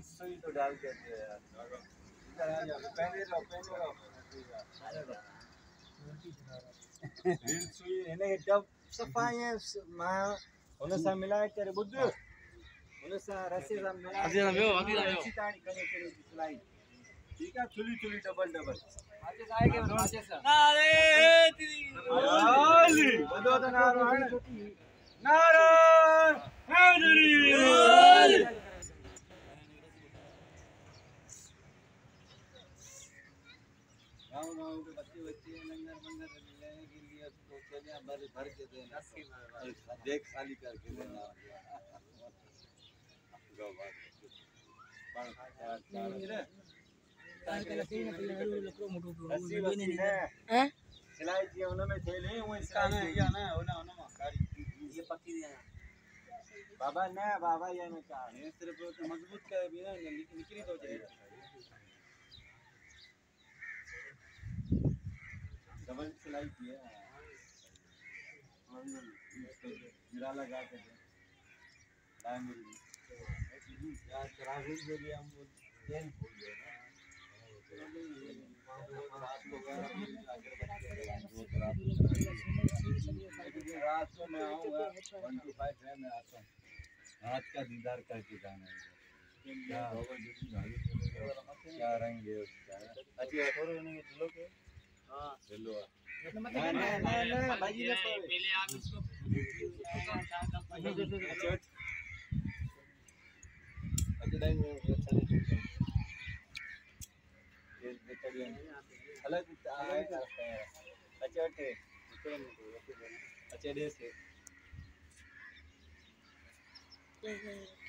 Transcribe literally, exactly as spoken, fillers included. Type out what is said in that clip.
सुई तो डाल के दे यार। इधर आ जाओ, पहले रहो पहले रहो रील सुई इन्हें जब सफाई है मां उन्हें सा मिलाए करे बुद्ध उन्हें सा रस्सी सा मिलाए अजी ना वेओ अजी ना वेओ अच्छी ताड़ी करे करे सिलाई ठीक है चुली चुली डबल डबल आज आएगा आज से अरे तेरी आली बदो तो नारो है नारो हैदरी गाँव गाँव के बच्चे बच्चे लंगर मंगर लेने के लिए तो चलिए भर भर के देना देख खाली करके देना गो बात हैं सिलाई जी उनमें थेले वो इसका ना या ना होना होना गाड़ी ये पक्की दिया बाबा ना बाबा ये ना का ये सिर्फ तो मजबूत का भी ना निकली तो जाए डबल सिलाई किया गिरा लगा के टाइम मिल यार ट्रैवलिंग के लिए हम ट्रेन भूल गए ना रात को मैं आऊँगा वन टू फाइव है मैं आता हूँ रात का दीदार करके जाना है क्या रंग है उसका अच्छा थोड़े नहीं चलो के हाँ चलो ना ना ना ना भाई ने पहले आप इसको अच्छा नहीं अच्छा नहीं ये बेचड़ियाँ अलग अलग करते हैं अच्छा टे अच्छा डेस है